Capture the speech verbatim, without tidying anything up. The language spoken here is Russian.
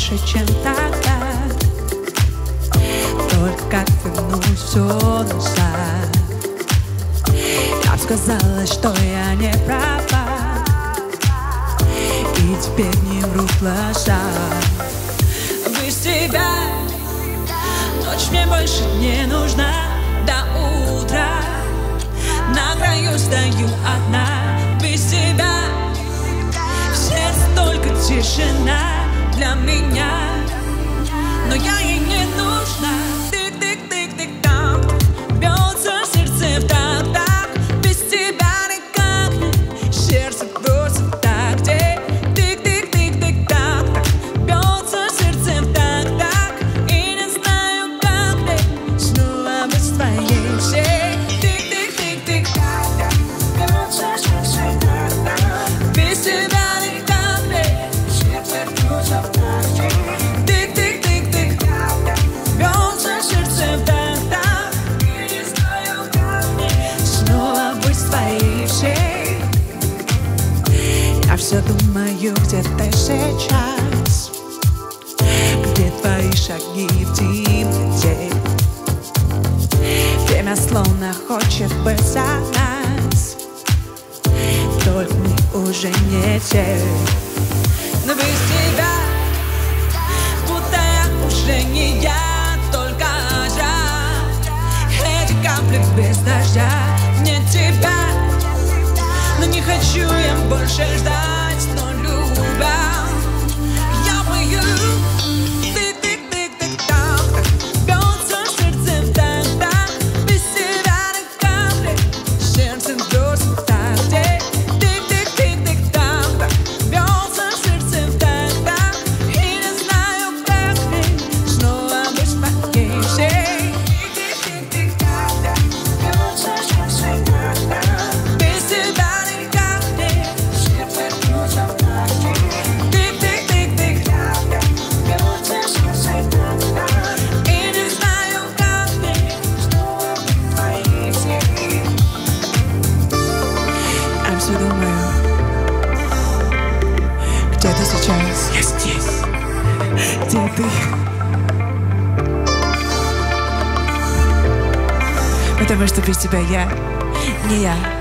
больше, чем тогда. Только как вернуть все назад. Я б сказала, что я не права, и теперь не врут глаза. Без тебя ночь мне больше не нужна. До утра на краю стою одна. Без тебя в сердце только тишина для меня, но я ей не нужна. Тык-тык-тык-тык-так, бьется сердце в так-так. Без тебя никак не, сердце бьется в такте. Тык-тык-тык-тык-так, бьется сердце в так-так. И не знаю, как мне снова быть твоей всей. Тык-тык-тык-тык-так, бьется сердце в так-так. Без тебя никак не, сердце бьется в такте. Я все думаю, где ты сейчас, где твои шаги в темноте. Время словно хочет быть за нас, только мы уже не те. Но без тебя будто я уже не я, только жар. Эти капли без дождя, нет тебя. Но не хочу я больше ждать, но любя я пою. Тык-тык-тык-тык-так, бьется сердце в так-так. Без тебя ни капли, сердце бьется в такте. Тык-тык-тык-тык-так, бьется сердце в так-так. И не знаю, как мне снова быть твоей всей. Тык-тык-тык-тык-так, бьется сердце в так-так. Без тебя думаю, где ты сейчас? Я здесь. Где ты? Потому что без тебя я не я.